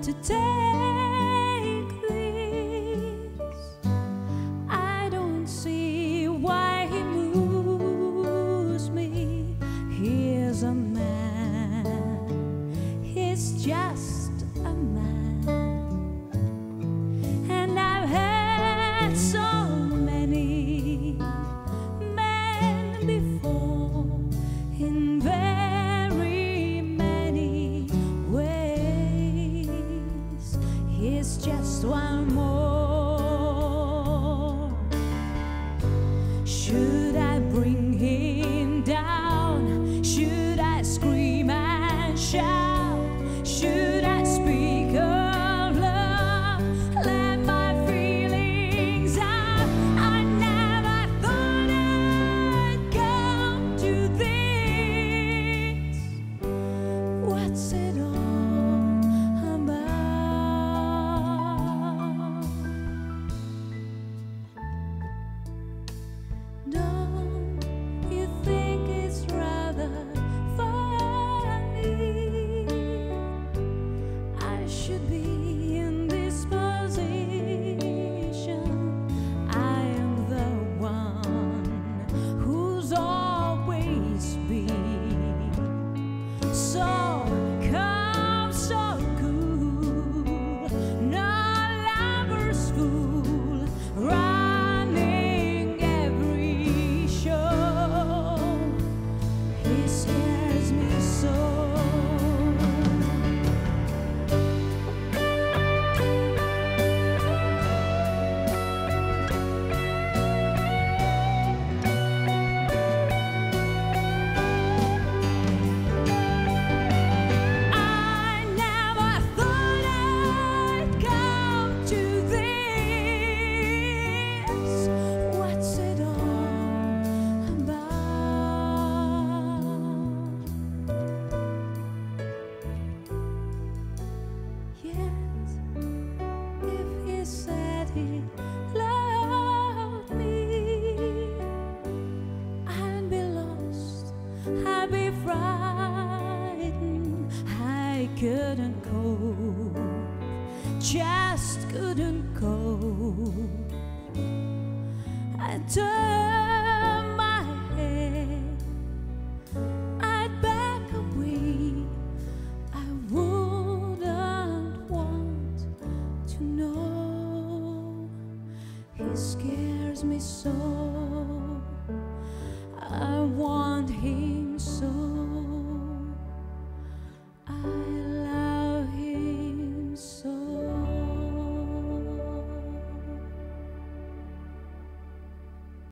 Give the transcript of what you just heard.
to take this. I don't see why he moves me. He's a man, he's just a man. And I've had so many men before in very many ways. He's just one more. Should I bring him down? Should I scream and shout? Should I speak of love? Let my feelings out. I never thought I'd come to this. What's it all about? Don't you think it's rather funny? I should be in this position. I am the one who's always been so calm, so cool, no lover's fool, running every show. He scares me so. I never thought I'd come to this. What's it all about? Yet, if he said he loved me, I'd be lost, I'd be frightened. I couldn't cope, just couldn't cope. I turned